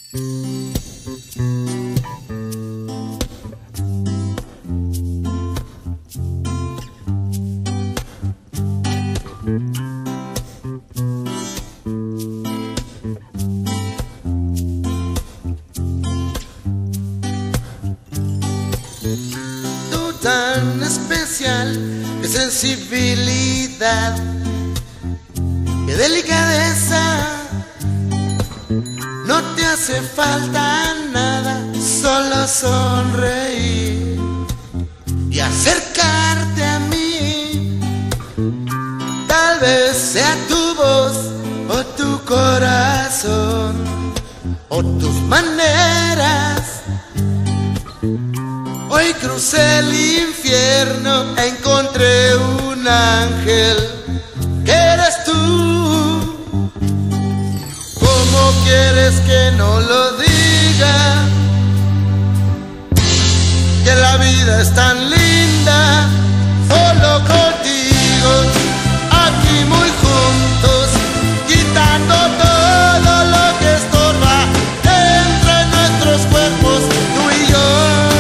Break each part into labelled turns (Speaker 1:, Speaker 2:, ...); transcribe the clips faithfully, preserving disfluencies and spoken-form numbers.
Speaker 1: Tú tan especial, qué sensibilidad, qué delicadeza. No te hace falta nada, solo sonreír y acercarte a mí. Tal vez sea tu voz o tu corazón o tus maneras. Hoy crucé el infierno e encontré un ángel que eres tú. ¿Cómo quieres que no lo diga? Que la vida es tan linda, solo contigo, aquí muy juntos, quitando todo lo que estorba entre nuestros cuerpos, tú y yo.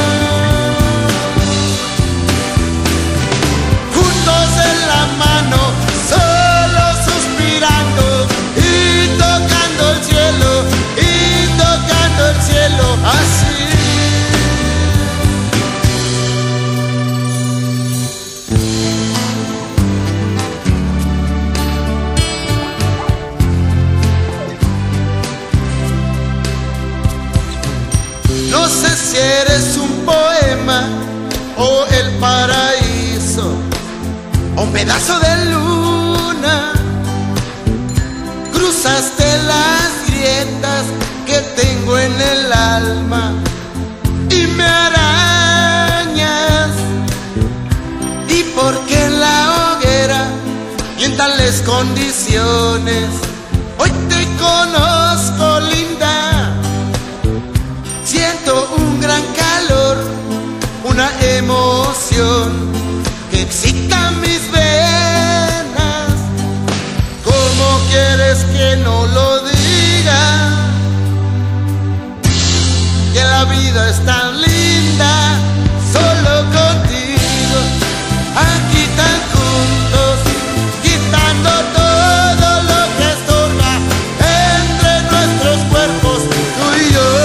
Speaker 1: Juntos en la mano, solo suspirando y tocando el cielo, y tocando el cielo así. No sé si eres un poema o el paraíso o un pedazo de luna. Cruzaste las grietas que tengo en el alma y me arañas. ¿Y por qué en la hoguera y en tales condiciones? Hoy te conozco, linda. Siento un gran calor, una emoción que excita mis venas. ¿Cómo quieres que no lo diga? Que la vida es tan linda, solo contigo, aquí tan juntos, quitando todo lo que estorba entre nuestros cuerpos, tú y yo.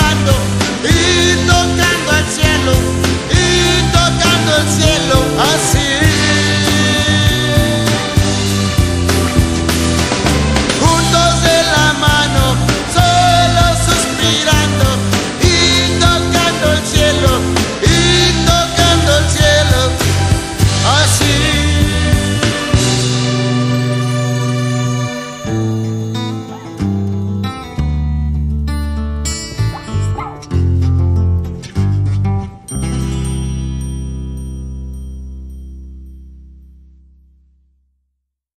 Speaker 1: I see.